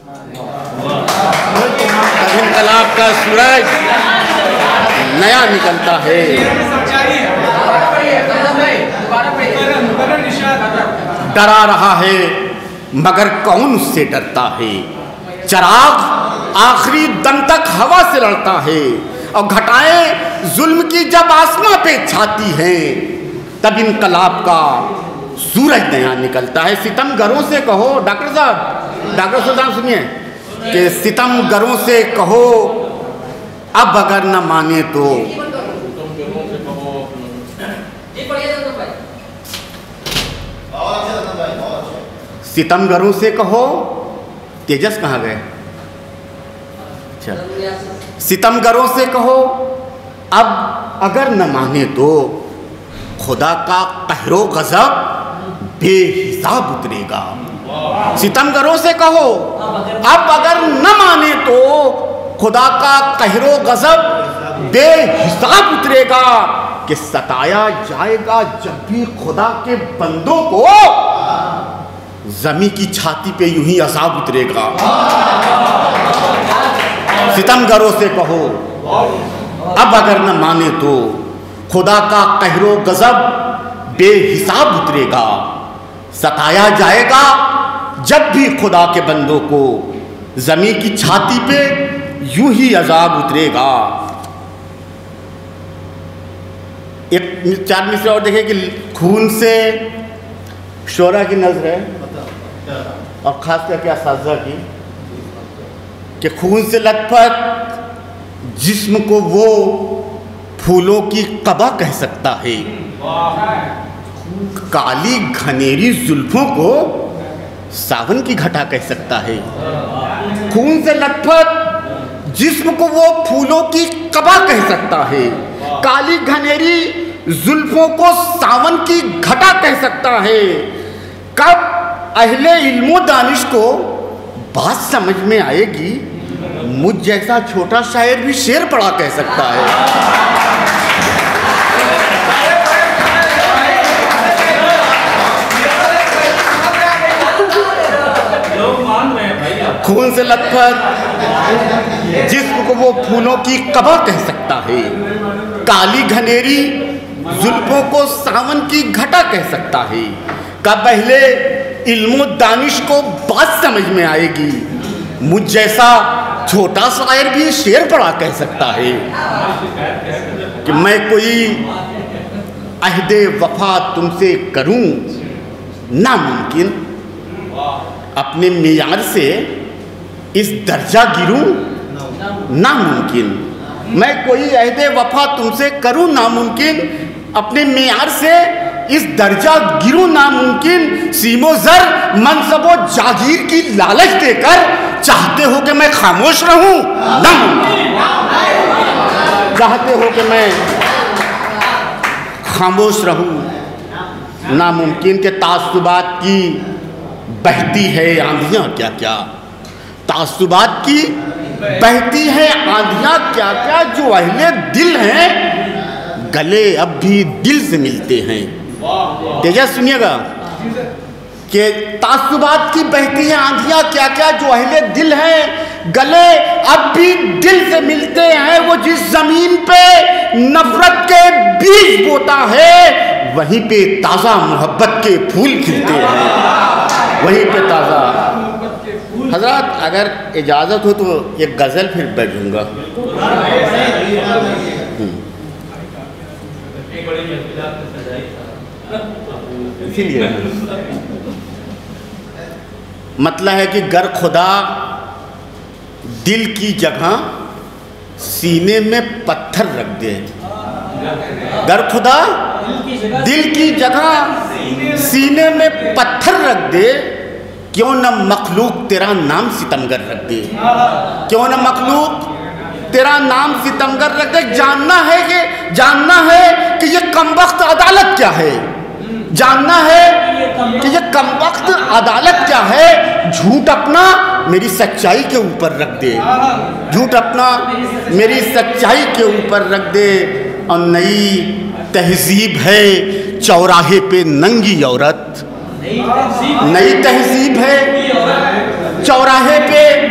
इनकलाब का सूरज नया निकलता है। डरा रहा है मगर कौन उससे डरता है। चराग आखिरी दम तक हवा से लड़ता है और घटाएं जुल्म की जब आसमां पे छाती हैं तब इनकलाब का सूरज नया निकलता है। सितमगरों से कहो, डॉक्टर साहब सुनिए कि सितमगरों से कहो अब अगर न माने तो सितमगरों से कहो। तेजस कहाँ गए? अच्छा, सितमगरों से कहो अब अगर न माने तो खुदा का कहरो गजब बेहिसाब उतरेगा। सितमगरों से कहो अब अगर न माने तो खुदा का कहरो गजब बेहिसाब उतरेगा कि सताया जाएगा जब भी खुदा के बंदों को जमी की छाती पे यूं ही अजाब उतरेगा। सितमगरों से कहो अब अगर न माने तो खुदा का कहरो गजब बेहिसाब उतरेगा। सताया जाएगा जब भी खुदा के बंदों को जमी की छाती पे यूं ही अजाब उतरेगा। एक 4 मिसरे और देखें कि खून से शोरा की नजर है और खास करके असाज़ा की कि खून से लथपथ जिस्म को वो फूलों की कबा कह सकता है। काली घनेरी जुल्फों को सावन की घटा कह सकता है। खून से लथपथ जिस्म को वो फूलों की कबा कह सकता है। काली घनेरी जुल्फों को सावन की घटा कह सकता है। कब अहले इल्मो दानिश को बात समझ में आएगी मुझ जैसा छोटा शायर भी शेर पढ़ा कह सकता है। खून से लथपथ जिस्म को वो फूलों की कबा कह सकता है। काली घनेरी जुल्फों को सावन की घटा कह सकता है। कब पहले इल्मो दानिश को बात समझ में आएगी मुझ जैसा छोटा शायर भी शेर पढ़ा कह सकता है कि मैं कोई अहदे वफा तुमसे करूं नामुमकिन, अपने मियार से इस दर्जा गिरूं नामुमकिन। मैं कोई अहदे वफा तुमसे करूं नामुमकिन, अपने मियार से इस दर्जा गिरूं नामुमकिन। सीमो जर मनसबो जागीर की लालच देकर चाहते हो कि मैं खामोश रहूं नामुमकिन। चाहते हो कि मैं खामोश रहूं नामुमकिन। के तासुबात की बहती है आंधियां क्या क्या, तासुबात की बहती है आंधियां क्या क्या। जो अहले दिल हैं गले अब भी दिल से मिलते हैं। तेजा सुनिएगा कि तासुबात की बहती है आंधियां क्या क्या। जो अहले दिल हैं गले अब भी दिल से मिलते हैं। वो जिस जमीन पे नफरत के बीज बोता है वहीं पे ताजा मोहब्बत के फूल खिलते हैं। वहीं पे ताजा। हजरत अगर इजाजत हो तो एक गजल फिर बैठूंगा। इसीलिए मतलब है कि गर खुदा दिल की जगह सीने में पत्थर रख दे। गर खुदा दिल की जगह सीने में पत्थर रख दे, क्यों न मखलूक तेरा नाम सितमगर रख दे। क्यों न मखलूक तेरा नाम सितमगर रख दे। जानना है कि ये कमबख्त अदालत क्या है। जानना है कि ये कमबख्त अदालत क्या है। झूठ अपना मेरी सच्चाई के ऊपर रख दे। झूठ अपना मेरी सच्चाई के ऊपर रख दे। और नई तहजीब है चौराहे पे नंगी औरत। नई तहजीब है चौराहे पे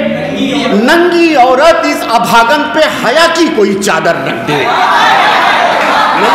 नंगी औरत इस अभागन पे हया की कोई चादर रख दे। नई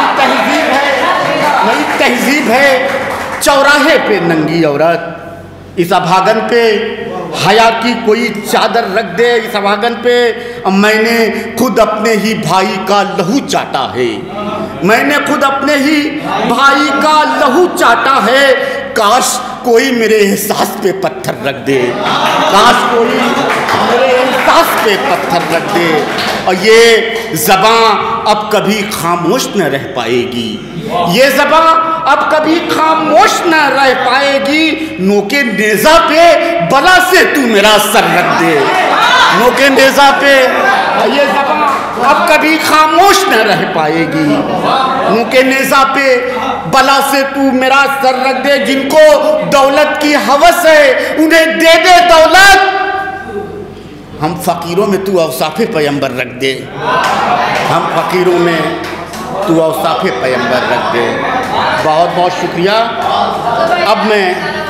तहजीब है चौराहे पे नंगी औरत, इस अभागन पे हया की कोई चादर रख दे। इस अभागन पे मैंने खुद अपने ही भाई का लहू चाटा है, मैंने खुद अपने ही भाई का लहू चाटा है। काश कोई मेरे एहसास पे पत्थर रख दे, काश कोई मेरे एहसास पे पत्थर रख दे। और ये ज़बां अब कभी खामोश न रह पाएगी, ये ज़बां अब कभी खामोश न रह पाएगी। नोके नेज़ा पे बला से तू मेरा सर रख दे, नोके नेज़ा पे ये ज़बां अब कभी खामोश न रह पाएगी। नोके नेज़ा पे बला से तू मेरा सर रख दे। जिनको दौलत की हवस है उन्हें दे दे दौलत, हम फ़कीरों में तू औसाफ़े पैगंबर रख दे, हम फ़कीरों में तू औसाफ़े पैगंबर रख दे। बहुत बहुत शुक्रिया। अब मैं